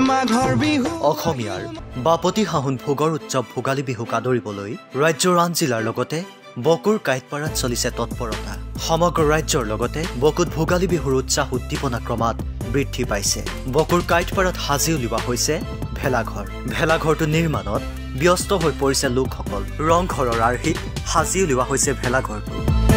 অসমীয়াৰ বাপতি সাহোন ভোগৰ উৎসৱ ভোগালী বিহুক আদৰিবলৈ ৰাজ্যৰ আন জিলাৰ লগতে বকুৰ কাইটপাৰাত চলিছে তৎপৰতা। সমগ্ৰ ৰাজ্যৰ লগতে বকুত ভোগালী বিহুৰ উৎসাহ উদ্দীপনা ক্ৰমাৎ বৃদ্ধি পাইছে। বকুৰ কাইটপাৰাত সাজি উলিওৱা হৈছে ভেলাঘৰ। ভেলাঘৰটো নিৰ্মাণত ব্যস্ত হৈ পৰিছে লোকসকল। ৰংঘৰৰ আৰ্হিত সাজি উলিওৱা হৈছে ভেলাঘৰটো।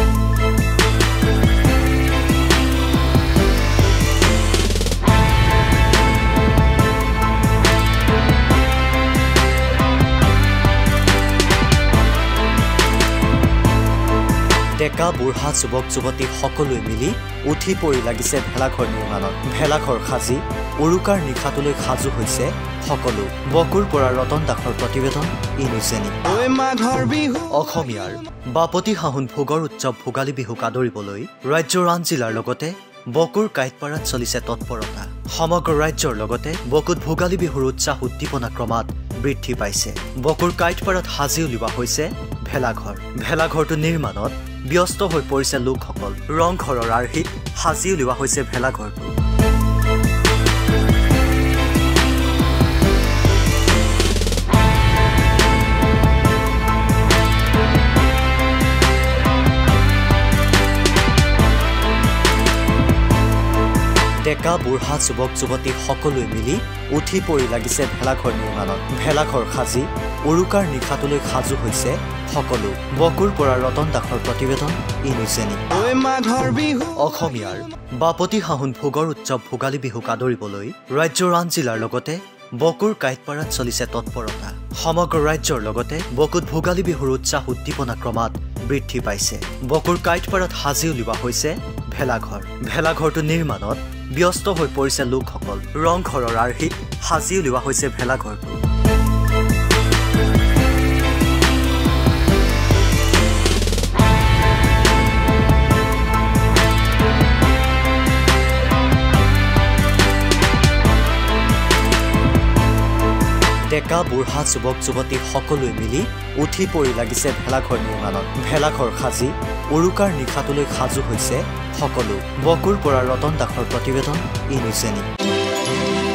ডেকা বুঢ়া যুৱক যুৱতী সকলোৱে মিলি উঠি পৰি লাগিছে ভেলাঘৰ নিৰ্মাণত। ভেলাঘৰ সাজি উৰুকাৰ নিশাটোলৈ সাজু হৈছে সকলো। বকুৰ পৰা ৰতন দাসৰ প্ৰতিবেদন ইনিউজনে। অসমীয়াৰ বাপতি সাহোন ভোগৰ উৎসৱ ভোগালী বিহুক আদৰিবলৈ ৰাজ্যৰ আন জিলাৰ লগতে বকুৰ কাইটপাৰাত চলিছে তৎপৰতা। সমগ্ৰ ৰাজ্যৰ লগতে বকুত ভোগালী বিহুৰ উৎসাহ উদ্দীপনা ক্ৰমাৎ বৃদ্ধি পাইছে। বকুৰ কাইটপাৰাত সাজি উলিওৱা হৈছে ভেলাঘৰ। ভেলাঘৰটো নিৰ্মাণত ব্যস্ত হৈ পৰিছে লোকসকল। ৰংঘৰৰ আৰ্হিত সাজি উলিওৱা হৈছে ভেলাঘৰটো। ডেকা বুঢ়া যুৱক যুৱতী সকলোৱে মিলি উঠি পৰি লাগিছে ভেলাঘৰ নিৰ্মাণত। ভেলাঘৰ সাজি উৰুকাৰ নিশাটোলৈ সাজু হৈছে সকলো। বকুৰ পৰা ৰতন দাসৰ প্ৰতিবেদন ইনিউজনে। অসমীয়াৰ বাপতি সাহোন ভোগৰ উৎসৱ ভোগালী বিহুক আদৰিবলৈ ৰাজ্যৰ আন জিলাৰ লগতে বকুৰ কাইটপাৰাত চলিছে তৎপৰতা। সমগ্ৰ ৰাজ্যৰ লগতে বকুত ভোগালী বিহুৰ উৎসাহ উদ্দীপনা ক্ৰমাৎ বৃদ্ধি পাইছে। বকুৰ কাইটপাৰাত সাজি উলিওৱা হৈছে ভেলাঘৰ। ভেলাঘৰটো নিৰ্মাণত ব্যস্ত হৈ পৰিছে লোকসকল। ৰংঘৰৰ আৰ্হিত সাজি উলিওৱা হৈছে ভেলাঘৰটো। ডেকা বুঢ়া যুৱক যুৱতী সকলোৱে মিলি উঠি পৰি লাগিছে ভেলাঘৰ নিৰ্মাণত। ভেলাঘৰ সাজি উৰুকাৰ নিশাটোলৈ সাজু হৈছে সকলো। বকুৰ পৰা ৰতন দাসৰ প্ৰতিবেদন ইনিউজনে।